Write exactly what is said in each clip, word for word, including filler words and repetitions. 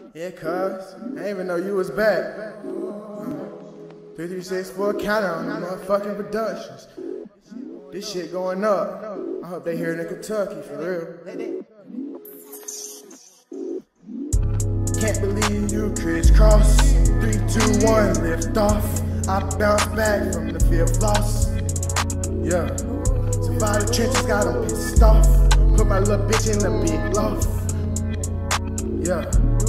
Yeah, cuz, I didn't even know you was back. three three six for a counter on the motherfucking productions. This shit going up. I hope they hear it in Kentucky, for real. Can't believe you crisscross. three, two, one, lift off. I bounce back from the fifth loss. Yeah. Survived the trenches, got them pissed off. Put my little bitch in the big loft. Yeah.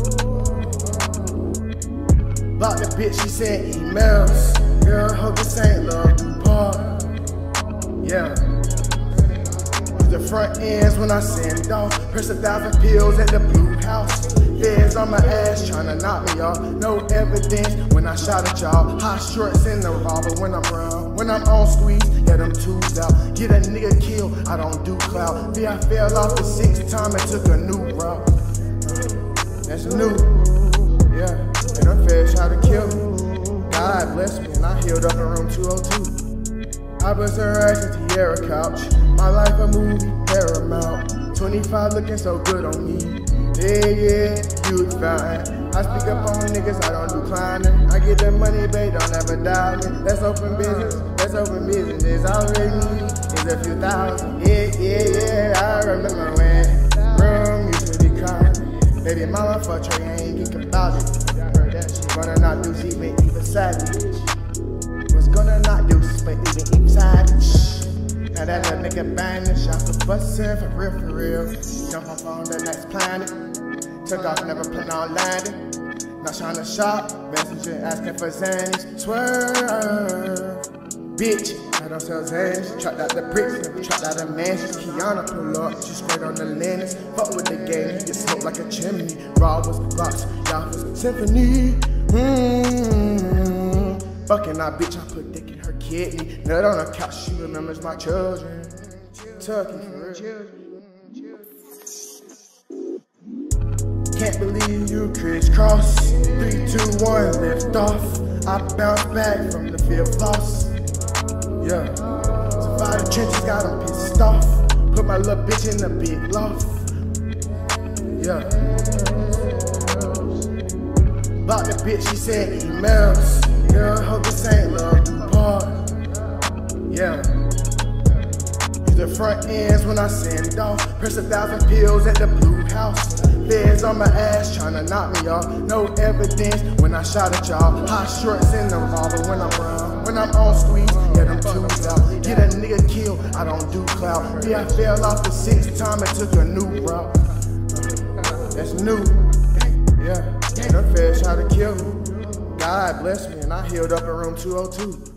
Block the bitch, she sent emails. Girl, hope this ain't love part. Yeah. The front ends when I send off. Press a thousand pills at the blue house. Feds on my ass tryna knock me off. No evidence when I shot at y'all. Hot shorts in the revolver when I'm round. When I'm on squeeze, yeah, them tubes out. Get a nigga killed, I don't do clout. Yeah, I fell off the sixth time and took a new route. That's new, yeah. And them feds tried to kill me. God bless me, and I healed up in room two oh two. I was her ass in Tiara couch. My life a movie, Paramount. twenty-five looking so good on me. Yeah, yeah, you fine. I speak up on niggas, I don't do climbing. I get that money, babe, don't ever doubt me. Let's open business, let's open business. All we need is a few thousand. Yeah, yeah, yeah, I remember when room used to be crowded. Baby mama for Trey, I ain't geeking about it. I heard that shit. Gonna not do shit, but even savage. Was gonna not do shit, but even savage. Now that little nigga banging, shots for bustin' for real, for real. Jump off on the next planet. Took off, never plan on landing. Not trying to shop, messenger asking for Zannies. Swerve, bitch, I don't sell Zannies. Trapped out the bricks, never trapped out the mansions. Kiana pull up, she straight on the lens. Fuck with the game, get smoked like a chimney. Robbers, blocks, y'all was symphony. Mmm, fucking that bitch, I put dick in her kidney. Nut on the couch, she remembers my children. Tucky for real. Can't believe you crisscross. three, two, one, lift off. I bounce back from the fifth loss. Yeah. Survived the trenches, got them pissed off. Put my little bitch in the big loft. Yeah. Block the bitch, she sent emails. Girl, hope this ain't love part. Yeah. The front ends when I send off. Press a thousand pills at the blue house. Feds on my ass tryna knock me off. No evidence when I shot at y'all. Hot shorts in the revolver when I'm round. When I'm on squeeze, yeah, them tubes out. Get a nigga killed, I don't do clout. Yeah, I fell off the sixth time and took a new route. That's new, yeah. And them feds tried to kill me. God bless me, and I healed up in room two oh two.